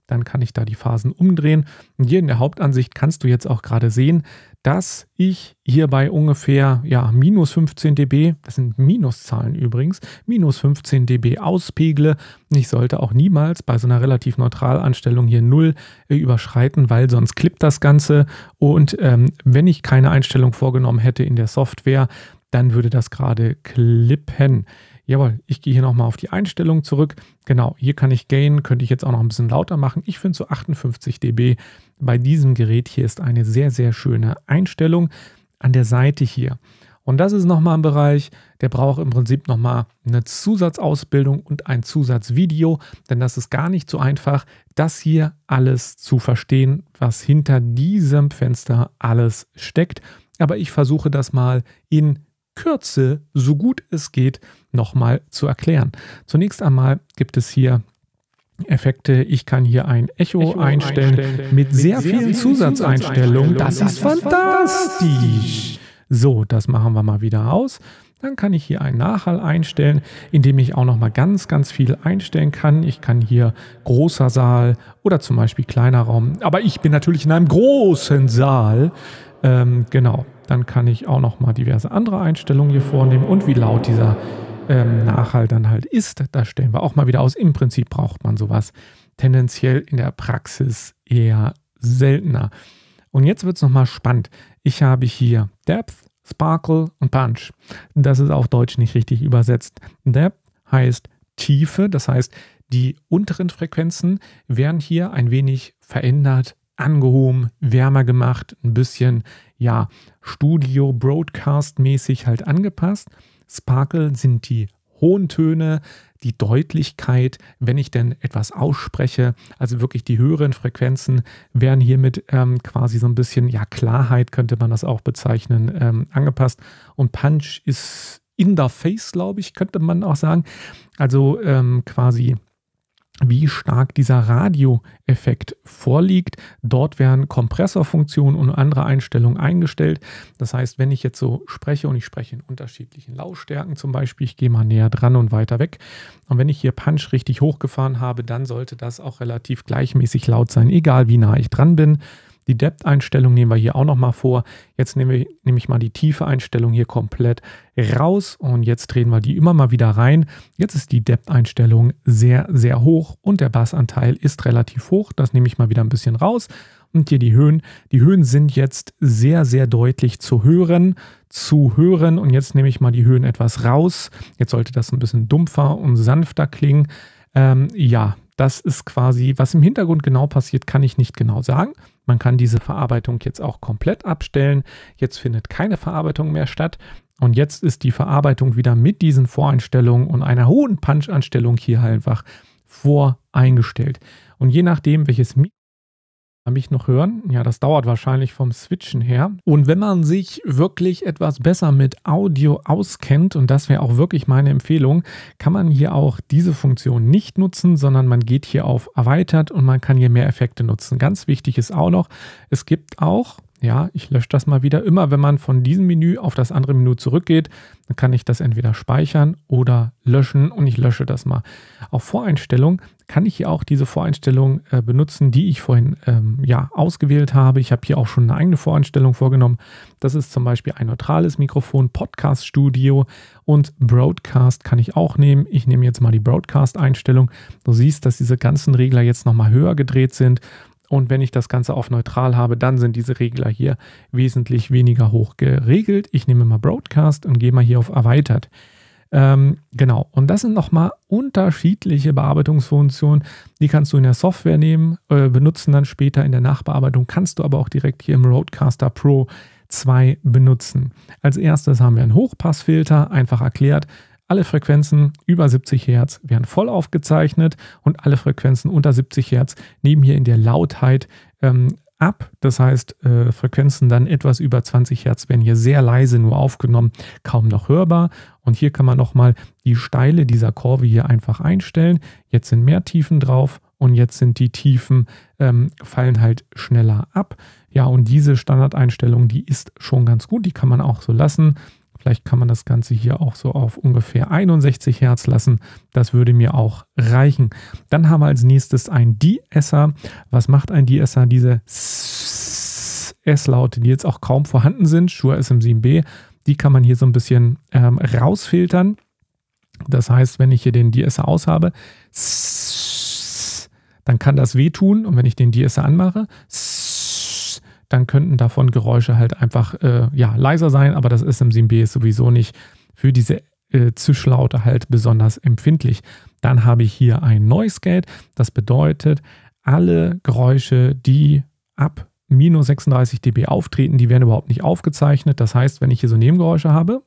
Speaker 1: dann kann ich da die Phasen umdrehen. Und hier in der Hauptansicht kannst du jetzt auch gerade sehen, dass ich hier bei ungefähr ja, minus fünfzehn dB, das sind Minuszahlen übrigens, minus fünfzehn dB auspegle. Ich sollte auch niemals bei so einer relativ neutralen Anstellung hier null äh, überschreiten, weil sonst klippt das Ganze. Und ähm, wenn ich keine Einstellung vorgenommen hätte in der Software, dann würde das gerade klippen. Jawohl, ich gehe hier nochmal auf die Einstellung zurück. Genau, hier kann ich Gain, könnte ich jetzt auch noch ein bisschen lauter machen. Ich finde so achtundfünfzig dB bei diesem Gerät hier ist eine sehr, sehr schöne Einstellung an der Seite hier. Und das ist nochmal ein Bereich, der braucht im Prinzip nochmal eine Zusatzausbildung und ein Zusatzvideo, denn das ist gar nicht so einfach, das hier alles zu verstehen, was hinter diesem Fenster alles steckt. Aber ich versuche das mal in Kürze, so gut es geht, nochmal zu erklären. Zunächst einmal gibt es hier Effekte. Ich kann hier ein Echo, Echo einstellen, einstellen mit sehr, sehr vielen Zusatzeinstellungen. Das ist fantastisch. So, das machen wir mal wieder aus. Dann kann ich hier einen Nachhall einstellen, indem ich auch nochmal ganz, ganz viel einstellen kann. Ich kann hier großer Saal oder zum Beispiel kleiner Raum. Aber ich bin natürlich in einem großen Saal. Ähm, genau, dann kann ich auch nochmal diverse andere Einstellungen hier vornehmen und wie laut dieser ähm, Nachhall dann halt ist. Das stellen wir auch mal wieder aus. Im Prinzip braucht man sowas tendenziell in der Praxis eher seltener. Und jetzt wird es nochmal spannend. Ich habe hier Depth, Sparkle und Punch. Das ist auf Deutsch nicht richtig übersetzt. Depth heißt Tiefe, das heißt, die unteren Frequenzen werden hier ein wenig verändert, angehoben, wärmer gemacht, ein bisschen, ja, Studio-Broadcast-mäßig halt angepasst. Sparkle sind die hohen Töne, die Deutlichkeit, wenn ich denn etwas ausspreche, also wirklich die höheren Frequenzen werden hiermit ähm, quasi so ein bisschen, ja, Klarheit könnte man das auch bezeichnen, ähm, angepasst. Und Punch ist in the face, glaube ich, könnte man auch sagen. Also ähm, quasi wie stark dieser Radioeffekt vorliegt. Dort werden Kompressorfunktionen und andere Einstellungen eingestellt. Das heißt, wenn ich jetzt so spreche und ich spreche in unterschiedlichen Lautstärken zum Beispiel, ich gehe mal näher dran und weiter weg. Und wenn ich hier Punch richtig hochgefahren habe, dann sollte das auch relativ gleichmäßig laut sein, egal wie nah ich dran bin. Die Depth-Einstellung nehmen wir hier auch nochmal vor. Jetzt nehme ich, nehme ich mal die Tiefe-Einstellung hier komplett raus und jetzt drehen wir die immer mal wieder rein. Jetzt ist die Depth-Einstellung sehr, sehr hoch und der Bassanteil ist relativ hoch. Das nehme ich mal wieder ein bisschen raus. Und hier die Höhen. Die Höhen sind jetzt sehr, sehr deutlich zu hören. Zu hören. Und jetzt nehme ich mal die Höhen etwas raus. Jetzt sollte das ein bisschen dumpfer und sanfter klingen. Ähm, ja, das ist quasi, was im Hintergrund genau passiert, kann ich nicht genau sagen. Man kann diese Verarbeitung jetzt auch komplett abstellen. Jetzt findet keine Verarbeitung mehr statt. Und jetzt ist die Verarbeitung wieder mit diesen Voreinstellungen und einer hohen Punch-Anstellung hier halt einfach voreingestellt. Und je nachdem, welches Mikro mich noch hören, ja, das dauert wahrscheinlich vom Switchen her. Und wenn man sich wirklich etwas besser mit Audio auskennt, und das wäre auch wirklich meine Empfehlung, kann man hier auch diese Funktion nicht nutzen, sondern man geht hier auf Erweitert und man kann hier mehr Effekte nutzen. Ganz wichtig ist auch noch, es gibt auch, ja, ich lösche das mal wieder, immer wenn man von diesem Menü auf das andere Menü zurückgeht, dann kann ich das entweder speichern oder löschen und ich lösche das mal. Auf Voreinstellung kann ich hier auch diese Voreinstellung äh, benutzen, die ich vorhin ähm, ja, ausgewählt habe. Ich habe hier auch schon eine eigene Voreinstellung vorgenommen. Das ist zum Beispiel ein neutrales Mikrofon, Podcast Studio und Broadcast kann ich auch nehmen. Ich nehme jetzt mal die Broadcast-Einstellung. Du siehst, dass diese ganzen Regler jetzt nochmal höher gedreht sind. Und wenn ich das Ganze auf neutral habe, dann sind diese Regler hier wesentlich weniger hoch geregelt. Ich nehme mal Broadcast und gehe mal hier auf Erweitert. Ähm, genau, und das sind nochmal unterschiedliche Bearbeitungsfunktionen. Die kannst du in der Software nehmen, äh, benutzen dann später in der Nachbearbeitung. Kannst du aber auch direkt hier im Rodecaster Pro zwei benutzen. Als erstes haben wir einen Hochpassfilter, einfach erklärt. Alle Frequenzen über siebzig Hertz werden voll aufgezeichnet und alle Frequenzen unter siebzig Hertz nehmen hier in der Lautheit ähm, ab. Das heißt, äh, Frequenzen dann etwas über zwanzig Hertz werden hier sehr leise nur aufgenommen, kaum noch hörbar. Und hier kann man nochmal die Steile dieser Kurve hier einfach einstellen. Jetzt sind mehr Tiefen drauf und jetzt sind die Tiefen, ähm, fallen halt schneller ab. Ja, und diese Standardeinstellung, die ist schon ganz gut, die kann man auch so lassen. Vielleicht kann man das Ganze hier auch so auf ungefähr einundsechzig Hertz lassen. Das würde mir auch reichen. Dann haben wir als nächstes ein De-Esser. Was macht ein De-Esser? Diese S-Laute, die jetzt auch kaum vorhanden sind, Shure S M sieben B, die kann man hier so ein bisschen ähm, rausfiltern. Das heißt, wenn ich hier den De-Esser aus habe, dann kann das wehtun. Und wenn ich den De-Esser anmache, dann könnten davon Geräusche halt einfach äh, ja, leiser sein, aber das S M sieben B ist sowieso nicht für diese äh, Zischlaute halt besonders empfindlich. Dann habe ich hier ein Noise Gate. Das bedeutet, alle Geräusche, die ab minus sechsunddreißig dB auftreten, die werden überhaupt nicht aufgezeichnet. Das heißt, wenn ich hier so Nebengeräusche habe,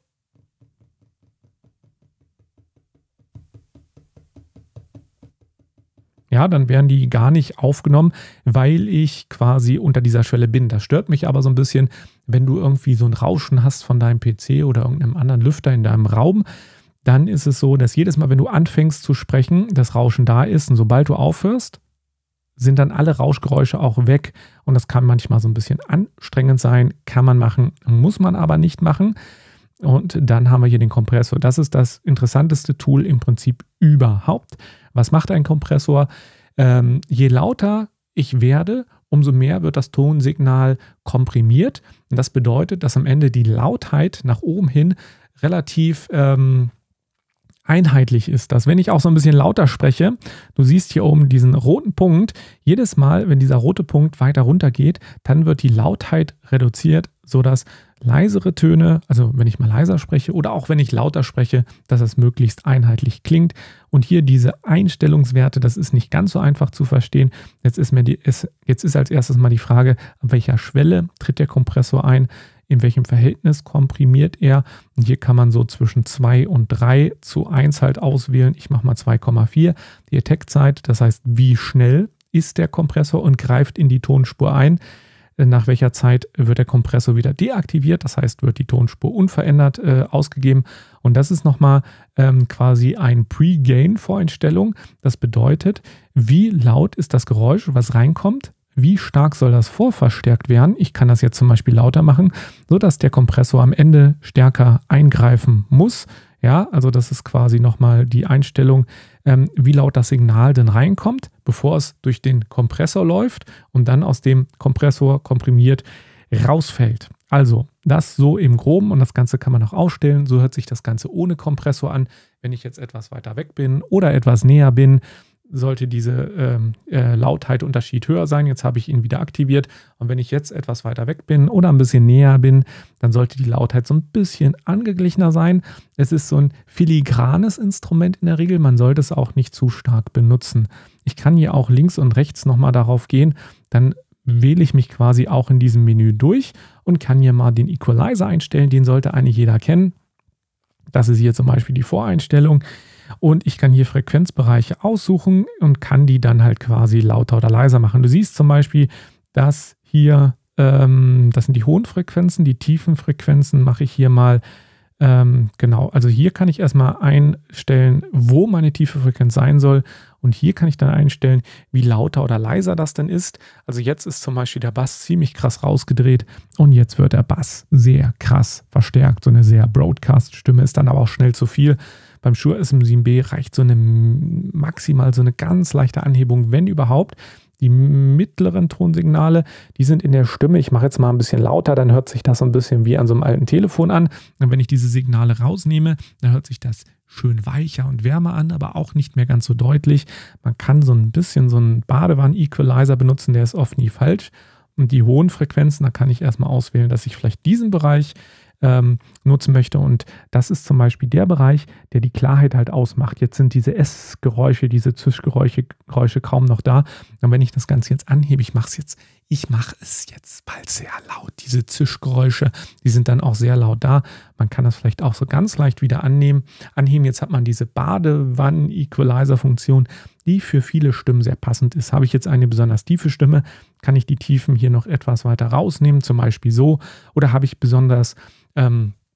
Speaker 1: ja, dann werden die gar nicht aufgenommen, weil ich quasi unter dieser Schwelle bin. Das stört mich aber so ein bisschen, wenn du irgendwie so ein Rauschen hast von deinem P C oder irgendeinem anderen Lüfter in deinem Raum. Dann ist es so, dass jedes Mal, wenn du anfängst zu sprechen, das Rauschen da ist. Und sobald du aufhörst, sind dann alle Rauschgeräusche auch weg. Und das kann manchmal so ein bisschen anstrengend sein. Kann man machen, muss man aber nicht machen. Und dann haben wir hier den Kompressor. Das ist das interessanteste Tool im Prinzip überhaupt. Was macht ein Kompressor? Ähm, je lauter ich werde, umso mehr wird das Tonsignal komprimiert. Und das bedeutet, dass am Ende die Lautheit nach oben hin relativ ähm, einheitlich ist. Dass wenn ich auch so ein bisschen lauter spreche, du siehst hier oben diesen roten Punkt, jedes Mal, wenn dieser rote Punkt weiter runter geht, dann wird die Lautheit reduziert, sodass leisere Töne, also wenn ich mal leiser spreche oder auch wenn ich lauter spreche, dass es möglichst einheitlich klingt. Und hier diese Einstellungswerte, das ist nicht ganz so einfach zu verstehen. Jetzt ist, mir die, ist, jetzt ist als erstes mal die Frage, an welcher Schwelle tritt der Kompressor ein, in welchem Verhältnis komprimiert er. Und hier kann man so zwischen zwei und drei zu eins halt auswählen. Ich mache mal zwei Komma vier. Die Attack-Zeit, das heißt, wie schnell ist der Kompressor und greift in die Tonspur ein. Nach welcher Zeit wird der Kompressor wieder deaktiviert, das heißt, wird die Tonspur unverändert äh, ausgegeben. Und das ist nochmal ähm, quasi ein Pre-Gain-Voreinstellung. Das bedeutet, wie laut ist das Geräusch, was reinkommt, wie stark soll das vorverstärkt werden. Ich kann das jetzt zum Beispiel lauter machen, sodass der Kompressor am Ende stärker eingreifen muss. Ja, also das ist quasi nochmal die Einstellung, ähm, wie laut das Signal denn reinkommt, bevor es durch den Kompressor läuft und dann aus dem Kompressor komprimiert rausfällt. Also das so im Groben und das Ganze kann man auch ausstellen. So hört sich das Ganze ohne Kompressor an. Wenn ich jetzt etwas weiter weg bin oder etwas näher bin, sollte dieser ähm, äh, Lautheitunterschied höher sein. Jetzt habe ich ihn wieder aktiviert. Und wenn ich jetzt etwas weiter weg bin oder ein bisschen näher bin, dann sollte die Lautheit so ein bisschen angeglichener sein. Es ist so ein filigranes Instrument in der Regel. Man sollte es auch nicht zu stark benutzen. Ich kann hier auch links und rechts nochmal darauf gehen. Dann wähle ich mich quasi auch in diesem Menü durch und kann hier mal den Equalizer einstellen. Den sollte eigentlich jeder kennen. Das ist hier zum Beispiel die Voreinstellung. Und ich kann hier Frequenzbereiche aussuchen und kann die dann halt quasi lauter oder leiser machen. Du siehst zum Beispiel, dass hier, ähm, das sind die hohen Frequenzen, die tiefen Frequenzen mache ich hier mal, ähm, genau, also hier kann ich erstmal einstellen, wo meine tiefe Frequenz sein soll. Und hier kann ich dann einstellen, wie lauter oder leiser das denn ist. Also jetzt ist zum Beispiel der Bass ziemlich krass rausgedreht und jetzt wird der Bass sehr krass verstärkt. So eine sehr Broadcast-Stimme ist dann aber auch schnell zu viel. Beim Shure S M sieben B reicht so eine maximal so eine ganz leichte Anhebung, wenn überhaupt. Die mittleren Tonsignale, die sind in der Stimme. Ich mache jetzt mal ein bisschen lauter, dann hört sich das so ein bisschen wie an so einem alten Telefon an. Und wenn ich diese Signale rausnehme, dann hört sich das schön weicher und wärmer an, aber auch nicht mehr ganz so deutlich. Man kann so ein bisschen so einen Badewannen-Equalizer benutzen, der ist oft nie falsch. Und die hohen Frequenzen, da kann ich erstmal auswählen, dass ich vielleicht diesen Bereich ähm, nutzen möchte. Und das ist zum Beispiel der Bereich, der die Klarheit halt ausmacht. Jetzt sind diese S-Geräusche, diese Zischgeräusche Geräusche kaum noch da. Und wenn ich das Ganze jetzt anhebe, ich mache es jetzt, ich mache es jetzt bald sehr laut. Diese Zischgeräusche, die sind dann auch sehr laut da. Man kann das vielleicht auch so ganz leicht wieder annehmen, anheben. Jetzt hat man diese Badewannen-Equalizer-Funktion, die für viele Stimmen sehr passend ist. Habe ich jetzt eine besonders tiefe Stimme, kann ich die Tiefen hier noch etwas weiter rausnehmen, zum Beispiel so. Oder habe ich besonders ähm,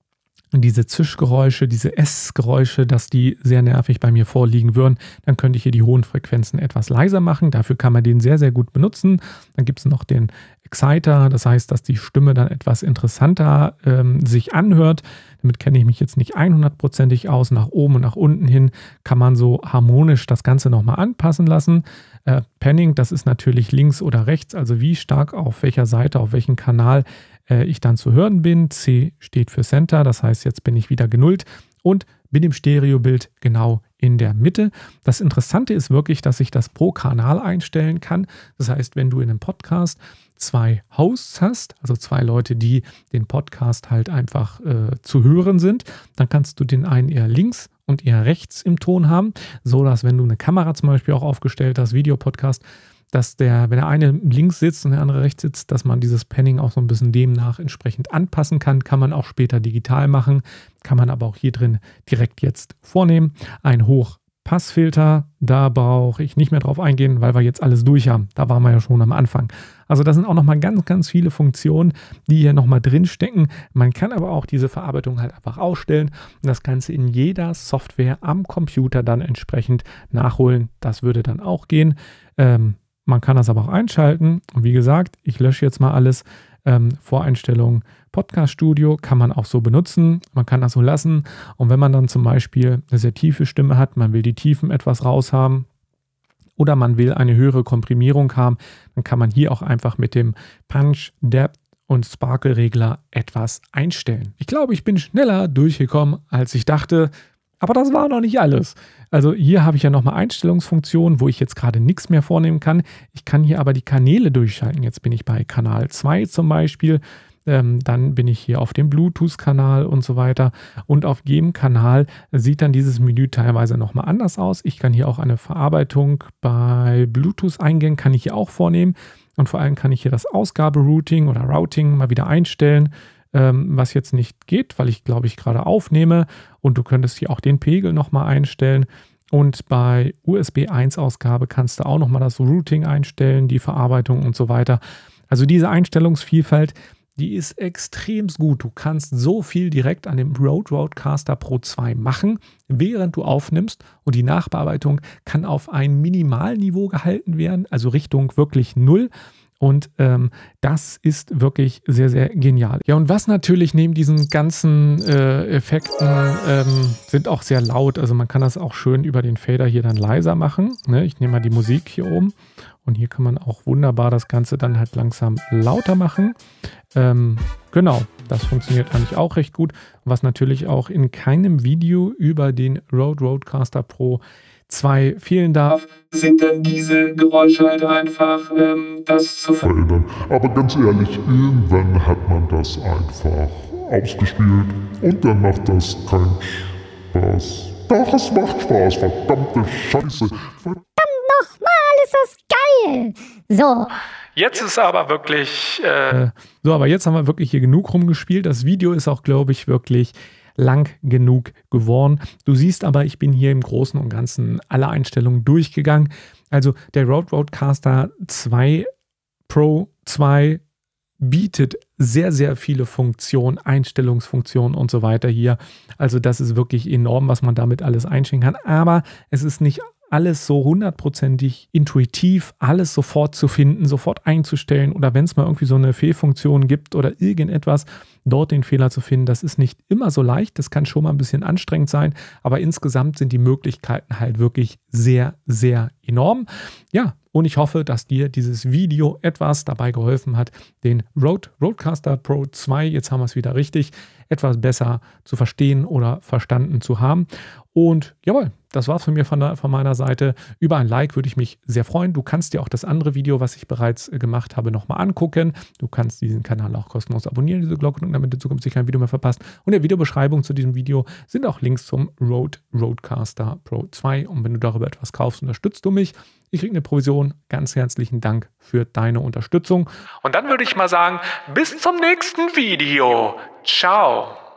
Speaker 1: diese Zischgeräusche, diese Essgeräusche, dass die sehr nervig bei mir vorliegen würden, dann könnte ich hier die hohen Frequenzen etwas leiser machen. Dafür kann man den sehr, sehr gut benutzen. Dann gibt es noch den Exciter, das heißt, dass die Stimme dann etwas interessanter ähm, sich anhört. Damit kenne ich mich jetzt nicht hundertprozentig aus. Nach oben und nach unten hin kann man so harmonisch das Ganze nochmal anpassen lassen. Äh, Panning, das ist natürlich links oder rechts, also wie stark auf welcher Seite, auf welchem Kanal äh, ich dann zu hören bin. C steht für Center, das heißt, jetzt bin ich wieder genullt und bin im Stereobild genau in der Mitte. Das Interessante ist wirklich, dass ich das pro Kanal einstellen kann. Das heißt, wenn du in einem Podcast zwei Hosts hast, also zwei Leute, die den Podcast halt einfach äh, zu hören sind, dann kannst du den einen eher links und eher rechts im Ton haben, so dass wenn du eine Kamera zum Beispiel auch aufgestellt hast, Videopodcast, dass der, wenn der eine links sitzt und der andere rechts sitzt, dass man dieses Panning auch so ein bisschen demnach entsprechend anpassen kann. Kann man auch später digital machen, kann man aber auch hier drin direkt jetzt vornehmen. Ein Hochpassfilter, da brauche ich nicht mehr drauf eingehen, weil wir jetzt alles durch haben. Da waren wir ja schon am Anfang. Also da sind auch nochmal ganz, ganz viele Funktionen, die hier nochmal drin stecken. Man kann aber auch diese Verarbeitung halt einfach ausstellen und das Ganze in jeder Software am Computer dann entsprechend nachholen. Das würde dann auch gehen. Ähm, Man kann das aber auch einschalten. Und wie gesagt, ich lösche jetzt mal alles. Ähm, Voreinstellungen, Podcast Studio kann man auch so benutzen. Man kann das so lassen. Und wenn man dann zum Beispiel eine sehr tiefe Stimme hat, man will die Tiefen etwas raushaben oder man will eine höhere Komprimierung haben, dann kann man hier auch einfach mit dem Punch, Depth und Sparkle-Regler etwas einstellen. Ich glaube, ich bin schneller durchgekommen, als ich dachte. Aber das war noch nicht alles. Also hier habe ich ja nochmal Einstellungsfunktionen, wo ich jetzt gerade nichts mehr vornehmen kann. Ich kann hier aber die Kanäle durchschalten. Jetzt bin ich bei Kanal zwei zum Beispiel. Ähm, dann bin ich hier auf dem Bluetooth-Kanal und so weiter. Und auf jedem Kanal sieht dann dieses Menü teilweise nochmal anders aus. Ich kann hier auch eine Verarbeitung bei Bluetooth-Eingängen kann ich hier auch vornehmen. Und vor allem kann ich hier das Ausgaberouting oder Routing mal wieder einstellen, was jetzt nicht geht, weil ich glaube ich gerade aufnehme und du könntest hier auch den Pegel nochmal einstellen und bei U S B eins Ausgabe kannst du auch nochmal das Routing einstellen, die Verarbeitung und so weiter. Also diese Einstellungsvielfalt, die ist extrem gut. Du kannst so viel direkt an dem Rode Rodecaster Pro zwei machen, während du aufnimmst und die Nachbearbeitung kann auf ein Minimalniveau gehalten werden, also Richtung wirklich null. Und ähm, das ist wirklich sehr, sehr genial. Ja, und was natürlich neben diesen ganzen äh, Effekten ähm, sind auch sehr laut. Also man kann das auch schön über den Fader hier dann leiser machen. Ne? Ich nehme mal die Musik hier oben. Und hier kann man auch wunderbar das Ganze dann halt langsam lauter machen. Ähm, genau, das funktioniert eigentlich auch recht gut. Was natürlich auch in keinem Video über den Rode Rodecaster Pro zwei fehlen darf, sind dann diese Geräusche halt einfach, ähm, das zu verändern.
Speaker 2: Aber ganz ehrlich, irgendwann hat man das einfach ausgespielt und dann macht das keinen Spaß. Doch, es macht Spaß, verdammte Scheiße. Verdammt
Speaker 3: nochmal, ist das geil. So.
Speaker 1: Jetzt ist aber wirklich, äh, so, aber jetzt haben wir wirklich hier genug rumgespielt. Das Video ist auch, glaube ich, wirklich lang genug geworden. Du siehst aber, ich bin hier im Großen und Ganzen alle Einstellungen durchgegangen. Also der Rode Rodecaster zwei Pro zwei bietet sehr, sehr viele Funktionen, Einstellungsfunktionen und so weiter hier. Also das ist wirklich enorm, was man damit alles einstellen kann. Aber es ist nicht alles so hundertprozentig intuitiv, alles sofort zu finden, sofort einzustellen oder wenn es mal irgendwie so eine Fehlfunktion gibt oder irgendetwas, dort den Fehler zu finden, das ist nicht immer so leicht, das kann schon mal ein bisschen anstrengend sein, aber insgesamt sind die Möglichkeiten halt wirklich sehr, sehr enorm. Ja, und ich hoffe, dass dir dieses Video etwas dabei geholfen hat, den Rode Rodecaster Pro zwei, jetzt haben wir es wieder richtig, etwas besser zu verstehen oder verstanden zu haben. Und jawohl, das war's von mir von, der, von meiner Seite. Über ein Like würde ich mich sehr freuen. Du kannst dir auch das andere Video, was ich bereits gemacht habe, nochmal angucken. Du kannst diesen Kanal auch kostenlos abonnieren, diese Glocke drücken, damit du zukünftig kein Video mehr verpasst. Und in der Videobeschreibung zu diesem Video sind auch Links zum Rode Rodecaster Pro zwei. Und wenn du darüber etwas kaufst, unterstützt du mich. Ich kriege eine Provision. Ganz herzlichen Dank für deine Unterstützung. Und dann würde ich mal sagen, bis zum nächsten Video. Ciao.